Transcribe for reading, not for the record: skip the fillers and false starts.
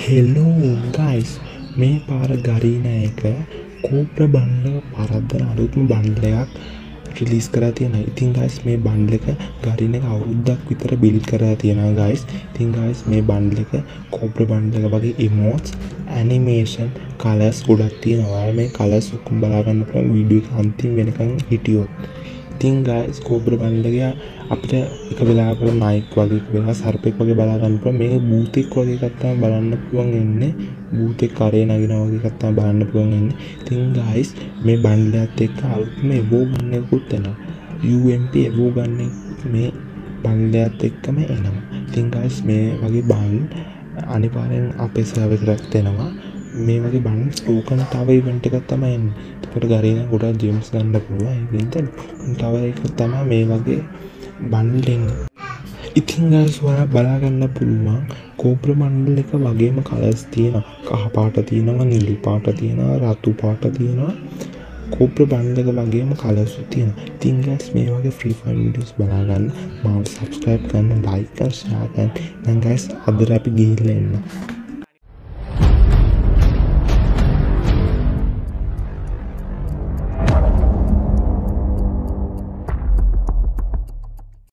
Hello guys මේ පාර ගරීන එක කෝප්‍ර බණ්ඩ පරද්දන අලුත්ම බණ්ඩලයක් රිලිස් කරලා තියෙනවා. ඉතින් ගයිස් මේ බණ්ඩල් එක ගරීන එක අවුරුද්දක් විතර බිල්ඩ් කරලා තියෙනවා ගයිස්. ඉතින් ගයිස් මේ බණ්ඩල් එක කෝප්‍ර බණ්ඩල් එක වගේ ඉමෝට්ස්, ඇනිමේෂන්, කලර්ස් ගොඩක් තියෙනවා. මේ කලර්ස් ඔක්කොම බලා ගන්න පුළුවන් වීඩියෝ එක අන්තිම වෙනකන් හිටියොත්. ඉතින් ගයිස් කෝප්‍ර බණ්ඩල් එක අපිට එක වෙලාවකට නයික් වගේ එක වෙලාව සර්පෙක් වගේ බලා ගන්න පුළුවන්. මේක බූතෙක් වගේ එකක් තමයි බලන්න පුළුවන් ඉන්නේ. බූතෙක් කරේ නගිනා වගේ එකක් තමයි බලන්න පුළුවන් ඉන්නේ. ඉතින් ගයිස් මේ බණ්ඩලයත් එක්ක අලුත්ම එවෝ ගන්න එකකුත් එනවා. UMP එවෝ ගන්න මේ බණ්ඩලයත් එක්කම එනවා. ඉතින් ගයිස් මේ වගේ බණ්ඩ අනිවාර්යෙන් අපේ සර්වර් එකට එනවා. මේ වගේ බණ්ඩ ස්පෝකන් ටවර් ඉවෙන්ට් එකක් තමයි එන්නේ. ඒකට ගරීන ගොඩක් ජෙම්ස් ගන්න පුළුවන්. ඉතින් ටවර් එක තමයි මේ වගේ බණ්ඩලින්. ඉතින් ගයිස් ඔයාලා බලා ගන්න පුළුවන් කෝප්‍ර බණ්ඩල් එක වගේම කලර්ස් තියෙනවා. කහ පාට තියෙනවා, නිල් පාට තියෙනවා, රතු පාට තියෙනවා. කෝප්‍ර බණ්ඩල් එක වගේම කලර්ස් තියෙනවා. ඉතින් ගයිස් මේ වගේ ෆ්‍රී ෆයර් වීඩියෝස් බලා ගන්න මාව සබ්ස්ක්‍රයිබ් කරන්න, ලයික් කරන්න, ෂෙයා කරන්න. දැන් ගයිස් අද අපි ගිහිල්ලා එන්න.